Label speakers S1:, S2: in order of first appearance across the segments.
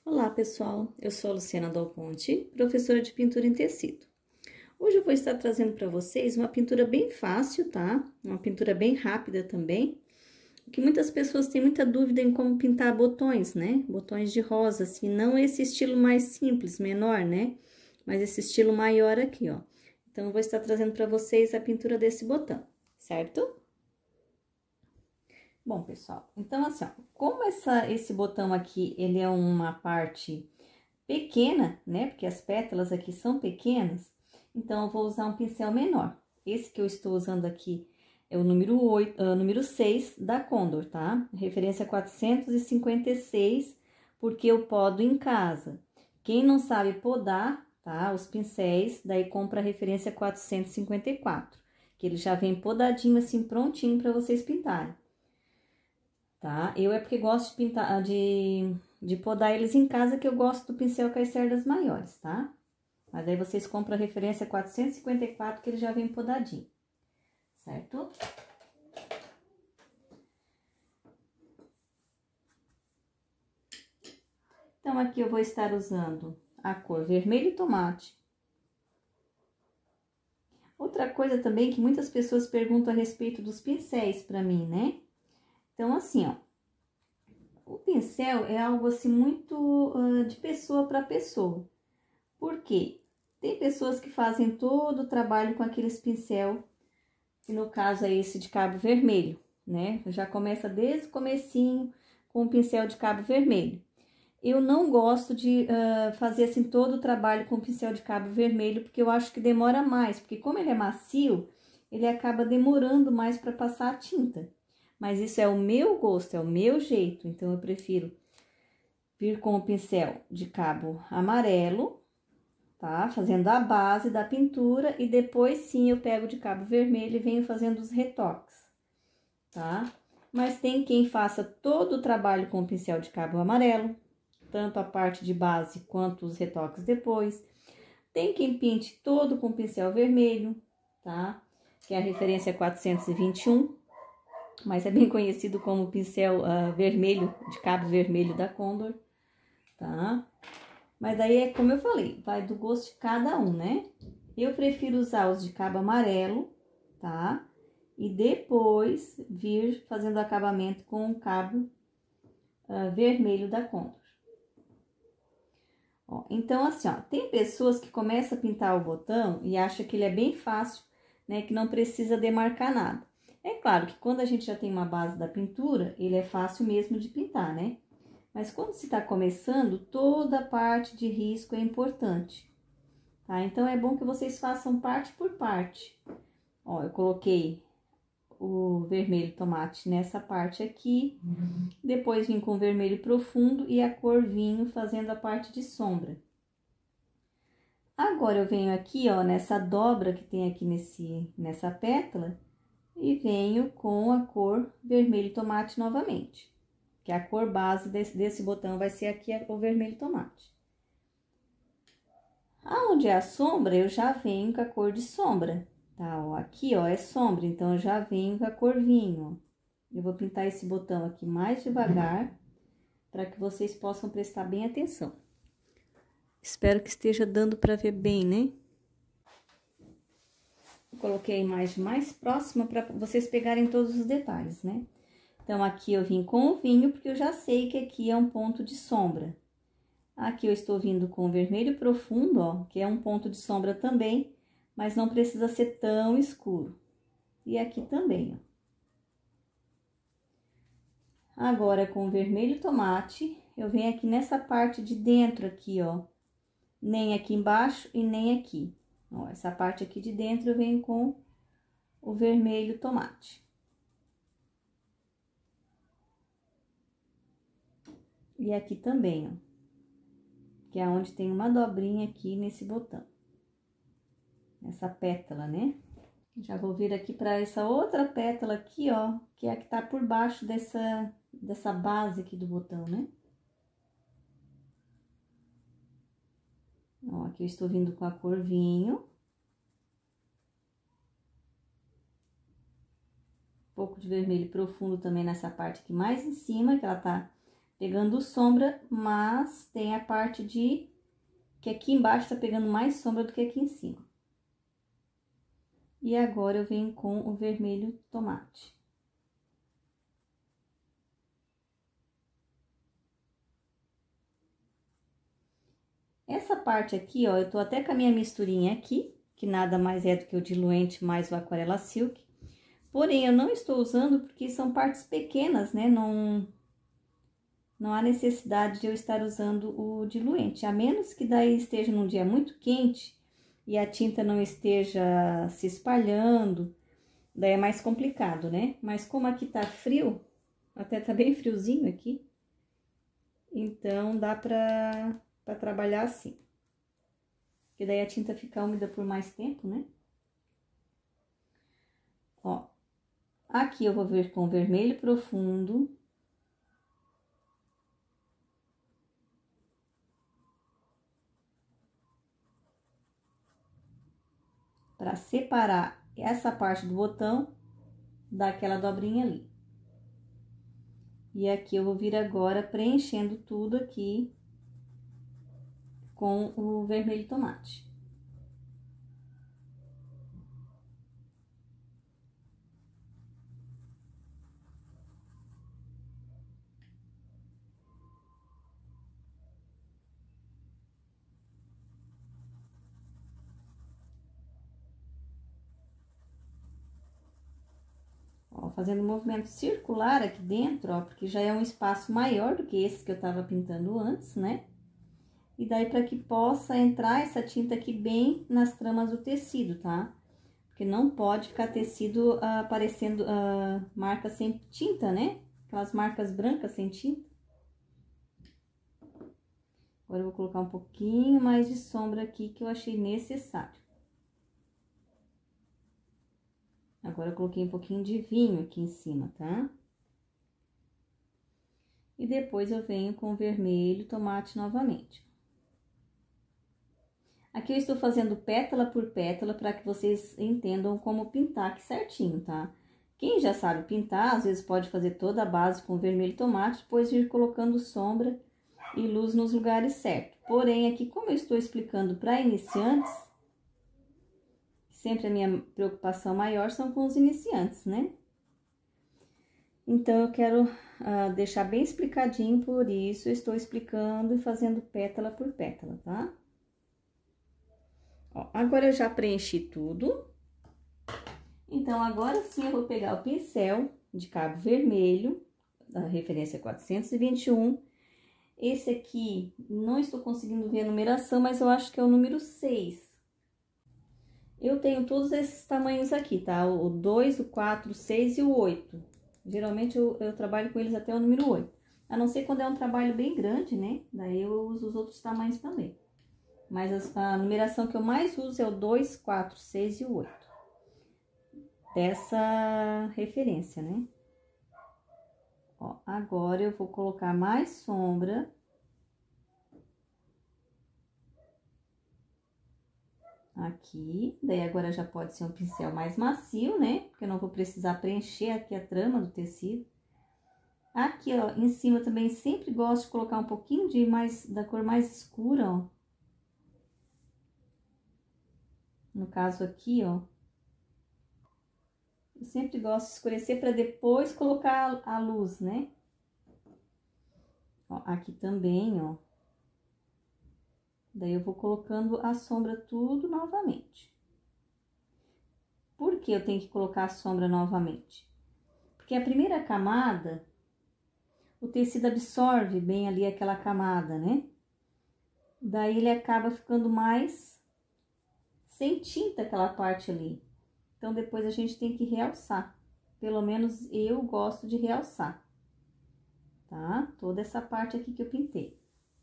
S1: Olá, pessoal. Eu sou a Luciana Dal Ponte, professora de pintura em tecido. Hoje eu vou estar trazendo para vocês uma pintura bem fácil, tá? Uma pintura bem rápida também, que muitas pessoas têm muita dúvida em como pintar botões, né? Botões de rosa, assim, não esse estilo mais simples, menor, né? Mas esse estilo maior aqui, ó. Então, eu vou estar trazendo para vocês a pintura desse botão, certo? Bom, pessoal, então assim, ó, como esse botão aqui, ele é uma parte pequena, né? Porque as pétalas aqui são pequenas, então eu vou usar um pincel menor. Esse que eu estou usando aqui é o número 6 da Condor, tá? Referência 456, porque eu podo em casa. Quem não sabe podar, tá? Os pincéis, daí compra a referência 454, que ele já vem podadinho assim, prontinho para vocês pintarem. Tá? Eu é porque gosto de pintar, de podar eles em casa, que eu gosto do pincel com as cerdas maiores, tá? Mas daí vocês compram a referência 454, que ele já vem podadinho, certo? Então, aqui eu vou estar usando a cor vermelho tomate. Outra coisa também que muitas pessoas perguntam a respeito dos pincéis pra mim, né? Então, assim, ó. O pincel é algo assim muito de pessoa para pessoa. Por quê? Tem pessoas que fazem todo o trabalho com aqueles pincel, que no caso é esse de cabo vermelho, né? Já começa desde o comecinho com o pincel de cabo vermelho. Eu não gosto de fazer assim todo o trabalho com o pincel de cabo vermelho, porque eu acho que demora mais, porque como ele é macio, ele acaba demorando mais para passar a tinta. Mas isso é o meu gosto, é o meu jeito, então eu prefiro vir com o pincel de cabo amarelo, tá? Fazendo a base da pintura e depois sim eu pego de cabo vermelho e venho fazendo os retoques, tá? Mas tem quem faça todo o trabalho com o pincel de cabo amarelo, tanto a parte de base quanto os retoques depois. Tem quem pinte todo com pincel vermelho, tá? Que é a referência 421, mas é bem conhecido como pincel vermelho, de cabo vermelho da Condor, tá? Mas daí é como eu falei, vai do gosto de cada um, né? Eu prefiro usar os de cabo amarelo, tá? E depois vir fazendo acabamento com o cabo vermelho da Condor. Ó, então, assim, ó, tem pessoas que começam a pintar o botão e acham que ele é bem fácil, né? Que não precisa demarcar nada. É claro que quando a gente já tem uma base da pintura, ele é fácil mesmo de pintar, né? Mas quando se está começando, toda a parte de risco é importante, tá? Então, é bom que vocês façam parte por parte. Ó, eu coloquei o vermelho tomate nessa parte aqui, depois vim com o vermelho profundo e a cor vinho fazendo a parte de sombra. Agora, eu venho aqui, ó, nessa dobra que tem aqui nessa pétala e venho com a cor vermelho tomate novamente. Que a cor base desse botão vai ser aqui o vermelho tomate. Aonde é a sombra, eu já venho com a cor de sombra, tá? Ó, aqui, ó, é sombra, então eu já venho com a cor vinho, ó. Eu vou pintar esse botão aqui mais devagar, para que vocês possam prestar bem atenção. Espero que esteja dando para ver bem, né? Coloquei a imagem mais próxima para vocês pegarem todos os detalhes, né? Então, aqui eu vim com o vinho, porque eu já sei que aqui é um ponto de sombra. Aqui eu estou vindo com o vermelho profundo, ó, que é um ponto de sombra também, mas não precisa ser tão escuro. E aqui também, ó. Agora, com o vermelho tomate, eu venho aqui nessa parte de dentro aqui, ó. Nem aqui embaixo e nem aqui. Ó, essa parte aqui de dentro eu venho com o vermelho tomate. E aqui também, ó. Que é onde tem uma dobrinha aqui nesse botão. Essa pétala, né? Já vou vir aqui para essa outra pétala aqui, ó, que é a que tá por baixo dessa base aqui do botão, né? Ó, aqui eu estou vindo com a cor vinho. Um pouco de vermelho profundo também nessa parte aqui mais em cima, que ela tá pegando sombra, mas tem a parte de que aqui embaixo tá pegando mais sombra do que aqui em cima. E agora eu venho com o vermelho tomate. Essa parte aqui, ó, eu tô até com a minha misturinha aqui, que nada mais é do que o diluente mais o Aquarela Silk. Porém, eu não estou usando porque são partes pequenas, né? Não há necessidade de eu estar usando o diluente, a menos que daí esteja num dia muito quente e a tinta não esteja se espalhando, daí é mais complicado, né? Mas como aqui tá frio, até tá bem friozinho aqui, então dá pra trabalhar assim. Porque daí a tinta fica úmida por mais tempo, né? Ó, aqui eu vou vir com vermelho profundo. Para separar essa parte do botão daquela dobrinha ali. E aqui eu vou vir agora preenchendo tudo aqui com o vermelho tomate. Ó, fazendo um movimento circular aqui dentro, ó, porque já é um espaço maior do que esse que eu tava pintando antes, né? E daí para que possa entrar essa tinta aqui bem nas tramas do tecido, tá? Porque não pode ficar tecido aparecendo marca sem tinta, né? Aquelas marcas brancas sem tinta. Agora eu vou colocar um pouquinho mais de sombra aqui que eu achei necessário. Agora eu coloquei um pouquinho de vinho aqui em cima, tá? E depois eu venho com o vermelho tomate novamente. Aqui eu estou fazendo pétala por pétala para que vocês entendam como pintar aqui certinho, tá? Quem já sabe pintar, às vezes pode fazer toda a base com vermelho tomate, depois ir colocando sombra e luz nos lugares certos. Porém, aqui como eu estou explicando para iniciantes, sempre a minha preocupação maior são com os iniciantes, né? Então, eu quero deixar bem explicadinho, por isso eu estou explicando e fazendo pétala por pétala, tá? Ó, agora eu já preenchi tudo. Então, agora sim eu vou pegar o pincel de cabo vermelho, da referência 421. Esse aqui, não estou conseguindo ver a numeração, mas eu acho que é o número 6. Eu tenho todos esses tamanhos aqui, tá? O 2, o 4, o 6 e o 8. Geralmente eu trabalho com eles até o número 8. A não ser quando é um trabalho bem grande, né? Daí eu uso os outros tamanhos também. Mas a numeração que eu mais uso é o 2, 4, 6 e o 8. Dessa referência, né? Ó, agora eu vou colocar mais sombra. Aqui, daí agora já pode ser um pincel mais macio, né? Porque eu não vou precisar preencher aqui a trama do tecido. Aqui, ó, em cima também sempre gosto de colocar um pouquinho da cor mais escura, ó. No caso aqui, ó. Eu sempre gosto de escurecer para depois colocar a luz, né? Ó, aqui também, ó. Daí eu vou colocando a sombra tudo novamente. Por que eu tenho que colocar a sombra novamente? Porque a primeira camada, o tecido absorve bem ali aquela camada, né? Daí ele acaba ficando mais sem tinta aquela parte ali. Então, depois a gente tem que realçar. Pelo menos eu gosto de realçar, tá? Toda essa parte aqui que eu pintei.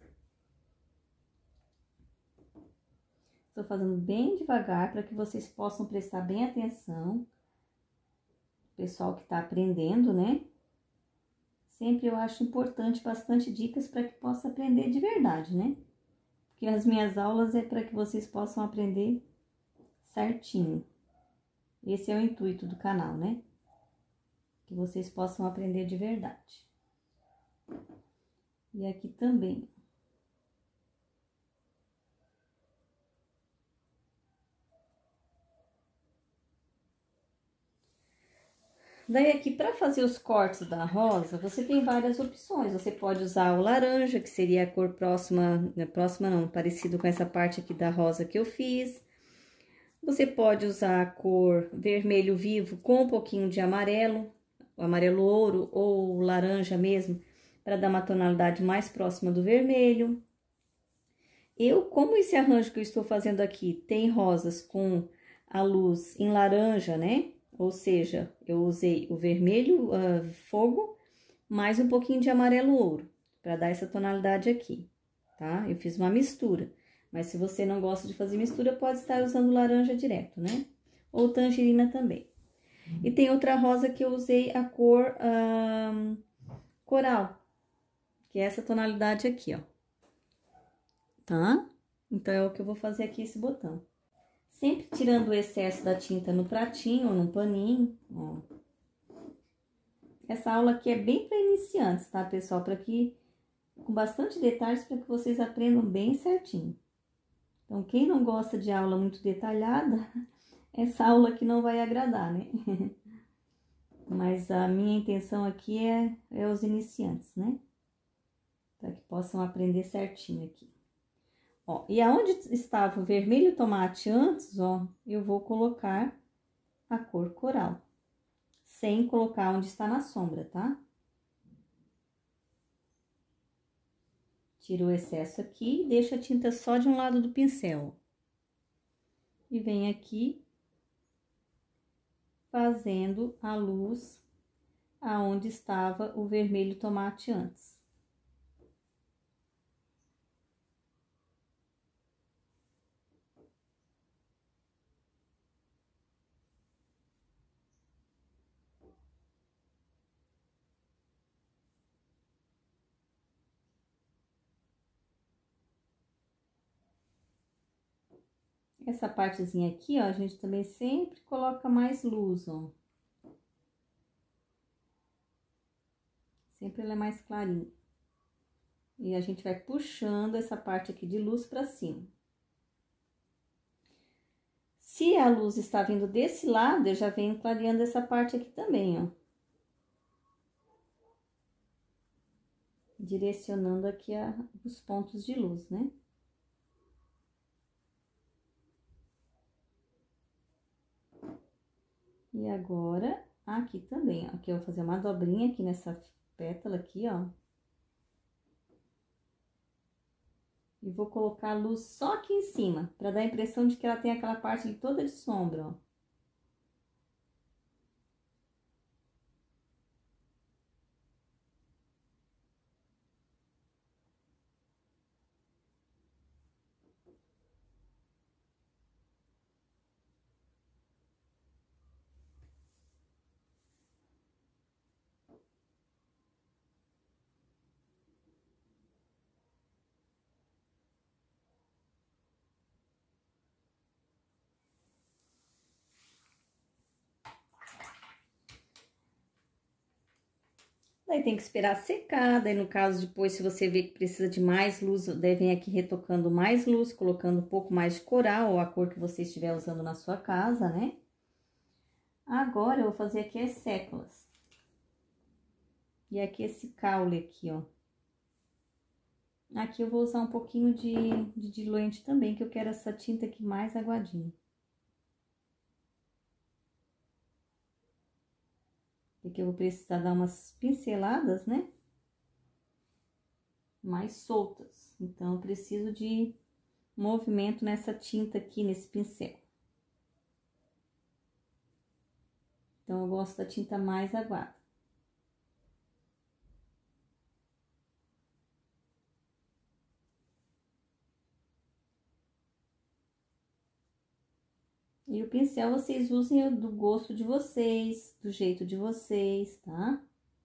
S1: Estou fazendo bem devagar para que vocês possam prestar bem atenção. Pessoal que está aprendendo, né? Sempre eu acho importante bastante dicas para que possa aprender de verdade, né? Porque as minhas aulas é para que vocês possam aprender certinho. Esse é o intuito do canal, né? Que vocês possam aprender de verdade. E aqui também. Daí aqui, para fazer os cortes da rosa, você tem várias opções. Você pode usar o laranja, que seria a cor próxima, né, próxima não, parecido com essa parte aqui da rosa que eu fiz. Você pode usar a cor vermelho vivo com um pouquinho de amarelo, o amarelo ouro ou laranja mesmo, para dar uma tonalidade mais próxima do vermelho. Como esse arranjo que eu estou fazendo aqui tem rosas com a luz em laranja, né? Ou seja, eu usei o vermelho fogo, mais um pouquinho de amarelo ouro, para dar essa tonalidade aqui, tá? Eu fiz uma mistura, mas se você não gosta de fazer mistura, pode estar usando laranja direto, né? Ou tangerina também. E tem outra rosa que eu usei a cor coral, que é essa tonalidade aqui, ó. Tá? Então, é o que eu vou fazer aqui, esse botão. Sempre tirando o excesso da tinta no pratinho ou no paninho, ó. Essa aula aqui é bem para iniciantes, tá, pessoal? Para que, com bastante detalhes, para que vocês aprendam bem certinho. Então, quem não gosta de aula muito detalhada, essa aula aqui não vai agradar, né? Mas a minha intenção aqui é os iniciantes, né? Para que possam aprender certinho aqui. Ó, e aonde estava o vermelho tomate antes, ó, eu vou colocar a cor coral, sem colocar onde está na sombra, tá? Tiro o excesso aqui e deixo a tinta só de um lado do pincel. E venho aqui fazendo a luz aonde estava o vermelho tomate antes. Essa partezinha aqui, ó, a gente também sempre coloca mais luz, ó. Sempre ela é mais clarinha. E a gente vai puxando essa parte aqui de luz pra cima. Se a luz está vindo desse lado, eu já venho clareando essa parte aqui também, ó. Direcionando aqui os pontos de luz, né? E agora, aqui também, ó. Aqui eu vou fazer uma dobrinha aqui nessa pétala aqui, ó. E vou colocar a luz só aqui em cima, pra dar a impressão de que ela tem aquela parte ali toda de sombra, ó. Daí tem que esperar secar, daí no caso depois, se você vê que precisa de mais luz, daí vem aqui retocando mais luz, colocando um pouco mais de coral, ou a cor que você estiver usando na sua casa, né? Agora, eu vou fazer aqui as séculas. E aqui esse caule aqui, ó. Aqui eu vou usar um pouquinho de diluente também, que eu quero essa tinta aqui mais aguadinha. Porque eu vou precisar dar umas pinceladas, né? Mais soltas. Então, eu preciso de movimento nessa tinta aqui, nesse pincel. Então, eu gosto da tinta mais aguada. E o pincel vocês usem do gosto de vocês, do jeito de vocês, tá?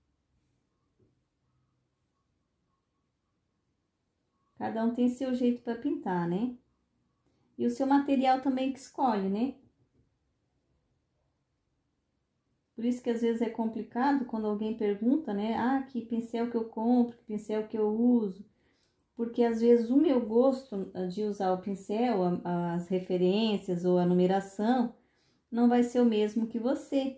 S1: Cada um tem seu jeito para pintar, né? E o seu material também que escolhe, né? Por isso que às vezes é complicado quando alguém pergunta, né? Ah, que pincel que eu compro, que pincel que eu uso. Porque às vezes o meu gosto de usar o pincel, as referências ou a numeração, não vai ser o mesmo que você.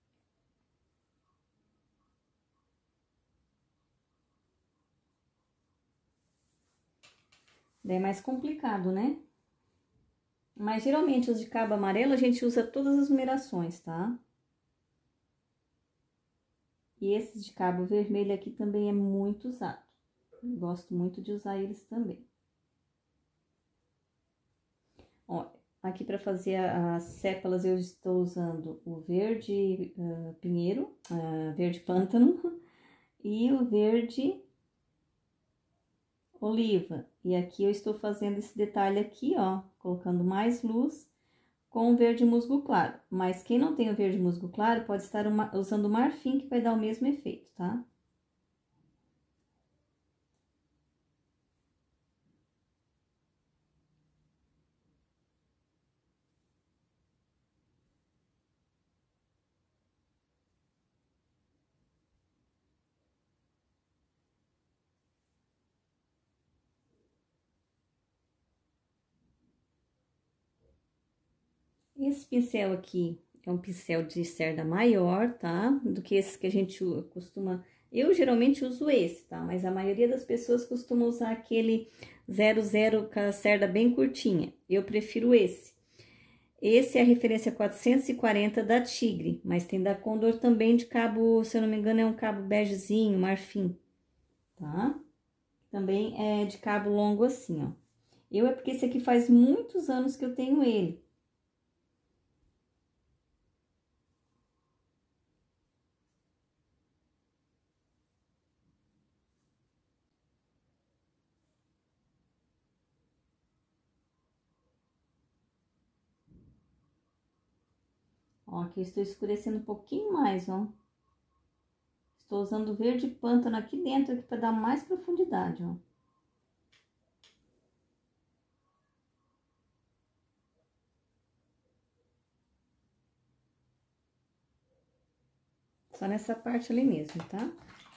S1: Daí é mais complicado, né? Mas geralmente os de cabo amarelo a gente usa todas as numerações, tá? E esses de cabo vermelho aqui também é muito usado. Gosto muito de usar eles também. Ó, aqui para fazer as sépalas eu estou usando o verde pinheiro, verde pântano e o verde oliva. E aqui eu estou fazendo esse detalhe aqui, ó, colocando mais luz com o verde musgo claro. Mas quem não tem o verde musgo claro pode estar usando o marfim, que vai dar o mesmo efeito, tá? Esse pincel aqui é um pincel de cerda maior, tá? Do que esse que a gente costuma... Eu geralmente uso esse, tá? Mas a maioria das pessoas costuma usar aquele 00 com a cerda bem curtinha. Eu prefiro esse. Esse é a referência 440 da Tigre, mas tem da Condor também de cabo, se eu não me engano, é um cabo begezinho, marfim, tá? Também é de cabo longo assim, ó. Eu é porque esse aqui faz muitos anos que eu tenho ele. Ó, aqui eu estou escurecendo um pouquinho mais, ó. Estou usando verde pântano aqui dentro aqui para dar mais profundidade, ó. Só nessa parte ali mesmo, tá?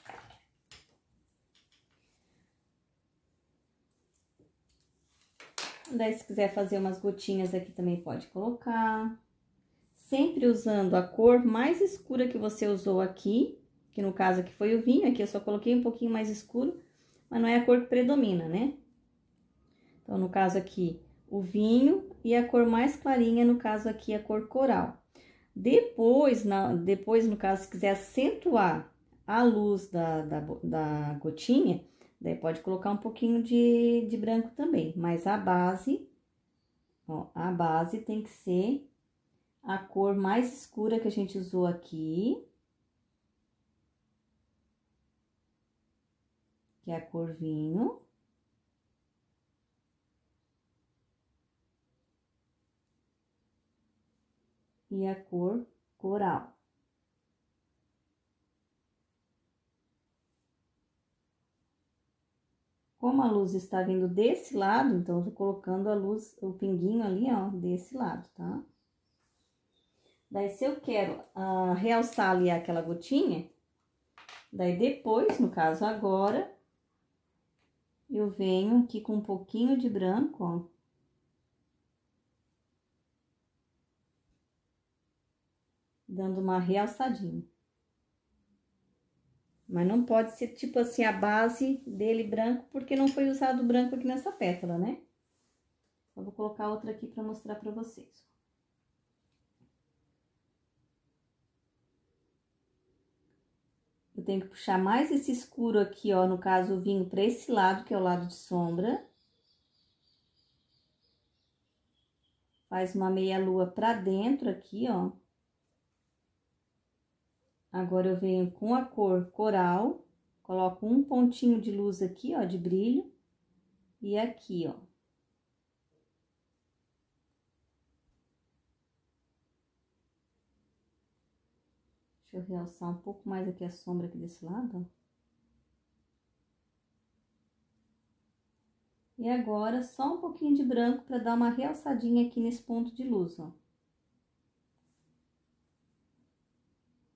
S1: Daí, se quiser fazer umas gotinhas aqui também pode colocar. Sempre usando a cor mais escura que você usou aqui, que no caso aqui foi o vinho, aqui eu só coloquei um pouquinho mais escuro, mas não é a cor que predomina, né? Então, no caso aqui, o vinho e a cor mais clarinha, no caso aqui, a cor coral. Depois, no caso, se quiser acentuar a luz da gotinha, daí pode colocar um pouquinho de branco também. Mas a base, ó, a base tem que ser a cor mais escura que a gente usou aqui, que é a cor vinho. E a cor coral. Como a luz está vindo desse lado, então eu tô colocando a luz, o pinguinho ali, ó, desse lado, tá? Daí, se eu quero realçar ali aquela gotinha, daí depois, no caso agora, eu venho aqui com um pouquinho de branco, ó. Dando uma realçadinha. Mas não pode ser tipo assim a base dele branco, porque não foi usado branco aqui nessa pétala, né? Eu vou colocar outra aqui para mostrar para vocês. Eu tenho que puxar mais esse escuro aqui, ó, no caso o vinho para esse lado, que é o lado de sombra. Faz uma meia lua para dentro aqui, ó. Agora eu venho com a cor coral, coloco um pontinho de luz aqui, ó, de brilho. E aqui, ó. Deixa eu realçar um pouco mais aqui a sombra aqui desse lado, ó. E agora, só um pouquinho de branco para dar uma realçadinha aqui nesse ponto de luz, ó.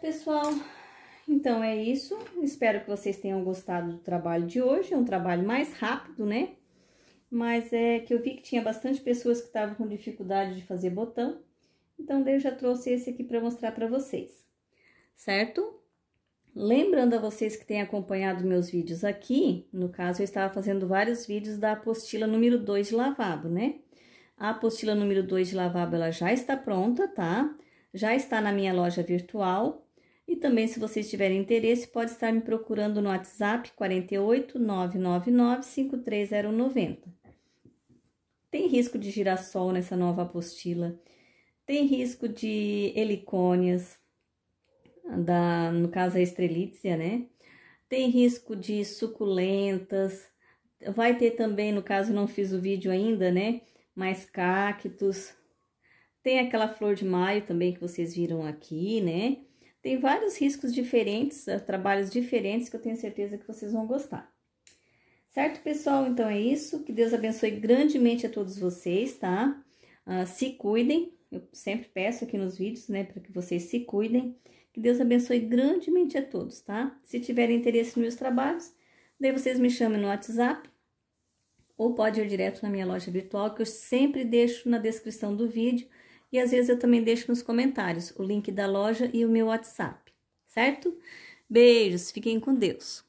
S1: pessoal? Então, é isso. Espero que vocês tenham gostado do trabalho de hoje. É um trabalho mais rápido, né? Mas é que eu vi que tinha bastante pessoas que estavam com dificuldade de fazer botão. Então, daí eu já trouxe esse aqui para mostrar para vocês, certo? Lembrando a vocês que têm acompanhado meus vídeos aqui, no caso eu estava fazendo vários vídeos da apostila número 2 de lavabo, né? A apostila número 2 de lavabo, ela já está pronta, tá? Já está na minha loja virtual. E também, se vocês tiverem interesse, pode estar me procurando no WhatsApp 48 999 53090. Tem risco de girassol nessa nova apostila, tem risco de helicônias, no caso a estrelítzia, né? Tem risco de suculentas, vai ter também, no caso não fiz o vídeo ainda, né? Mais cactos, tem aquela flor de maio também que vocês viram aqui, né? Tem vários riscos diferentes, trabalhos diferentes que eu tenho certeza que vocês vão gostar. Certo, pessoal? Então é isso, que Deus abençoe grandemente a todos vocês, tá? Se cuidem, eu sempre peço aqui nos vídeos, né, para que vocês se cuidem. Que Deus abençoe grandemente a todos, tá? Se tiverem interesse nos meus trabalhos, daí vocês me chamem no WhatsApp ou pode ir direto na minha loja virtual, que eu sempre deixo na descrição do vídeo e às vezes eu também deixo nos comentários o link da loja e o meu WhatsApp, certo? Beijos, fiquem com Deus!